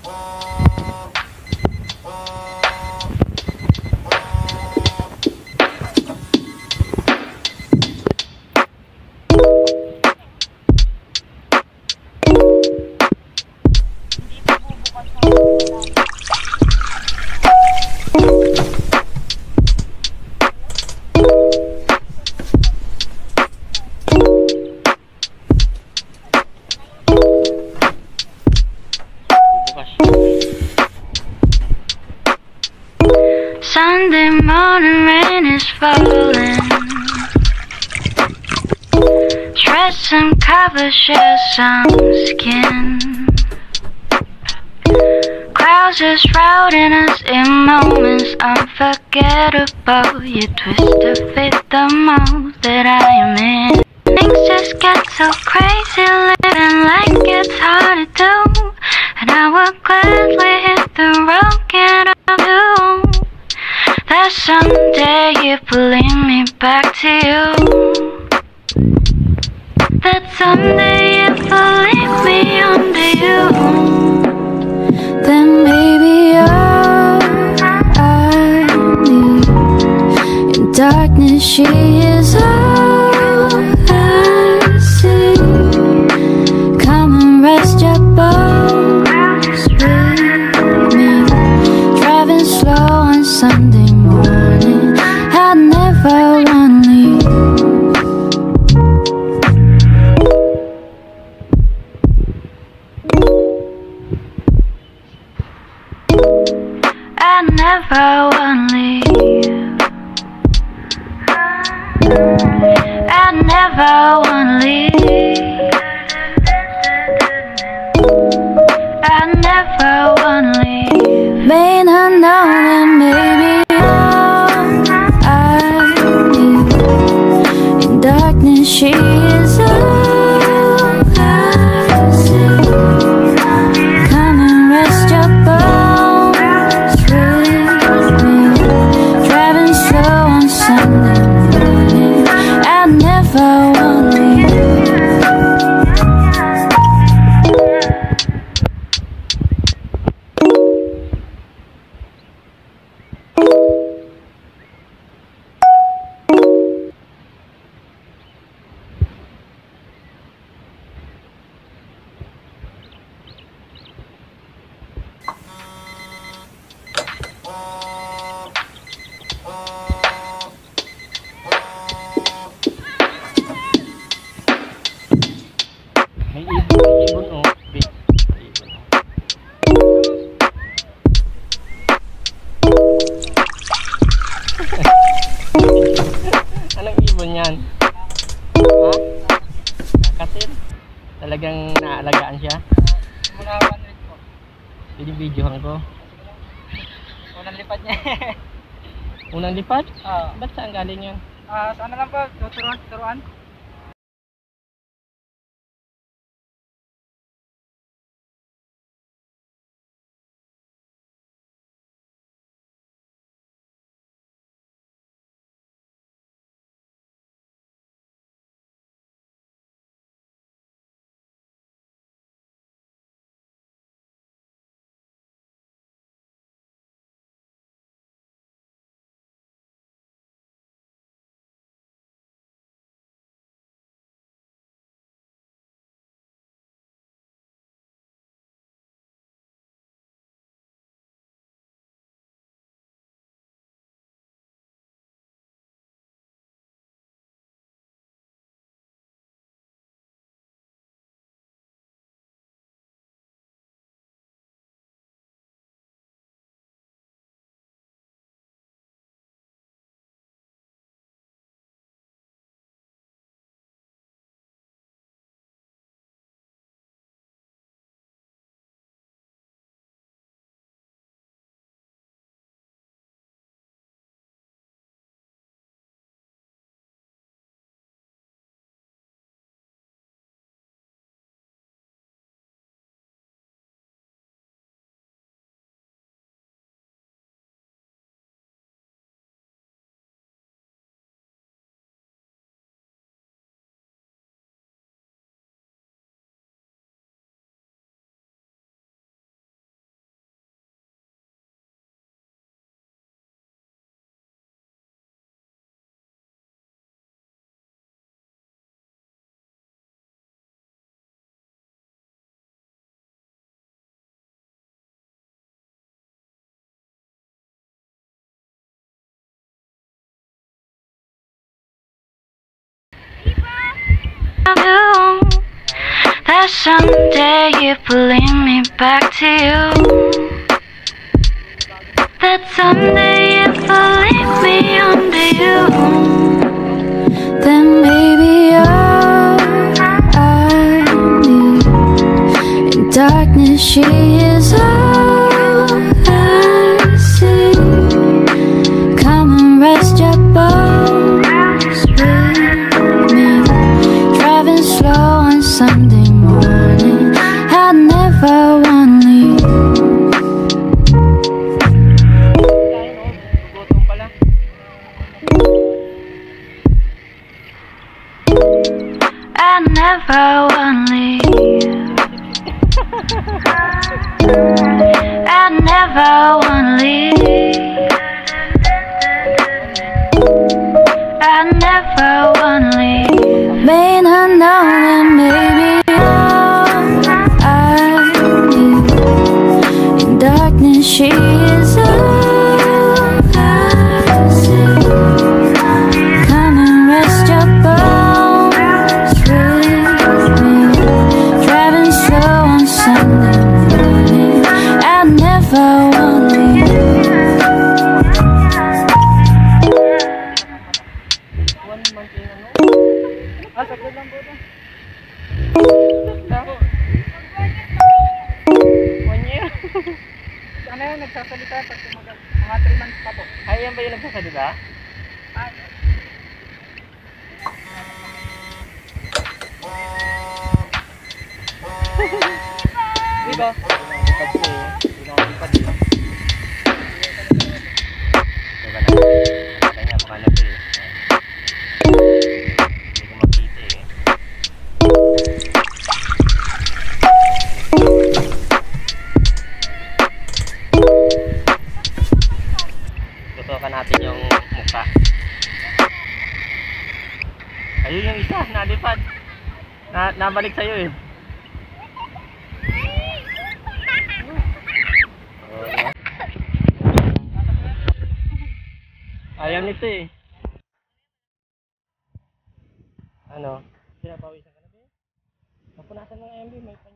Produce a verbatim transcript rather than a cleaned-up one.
Sunday morning rain is falling. Stretch some cover, share some skin. Clouds are shrouding us in moments unforgettable. You twist to fit the mold that I am in. Things just get so crazy, living like it's hard to do. And I would gladly hit the road, get off you. That someday you will lead me back to you. That someday you will lead me on to you. Then maybe all I need. In darkness she is all I see. Come and rest your bones with me. Driving slow on Sunday morning, I never wanna leave. I never wanna leave. I never wanna leave. I never wanna leave. May not know that maybe all I need. In darkness she is all I see. Come and rest your bones with me. Driving slow on Sunday morning, I never wanna leave. May ibon, may ibon oh. Big. May ibon oh. Anong ibon yan? Ha? Kakatin? Talagang naalagaan siya? Munawan rin po. Binibidyohan ko. Unang lipad niya. Unang lipad? Ah, Ba't saan galing yan? ah, sana lang po, tuturuan, tuturuan. of you. That someday it will lead me back to you. That someday it will lead me under you. Then maybe all I need. In darkness she is all I see. Come and rest your bones with me. Driving slow on Sunday morning, I never wanna leave. Gutom pala. I never wanna leave. I never wanna leave. I never wanna leave. May not know that maybe all I need. In darkness she is all I see. Come and rest your bones with me. Driving slow on Sunday morning, I never wanna leave. One month yung ano? Ah, saglit lang po ito. Lang. One year? Ano yung nagsasalita pag tumagal? Mga three months pa po. Ay, yan ba yung nagsasalita? Ah, Diba? Lipad ko eh. Hindi na ako lipad eh. Diba na? Kaya nga, baka na to eh. Hindi ko makita eh. Tutukan natin yung mukha. Ayun yung isa, nalipad. Na nabalik sa'yo eh. Ayaw nito eh. Ano? Pinapawisan ka na ba eh? Napunasan ng M B, may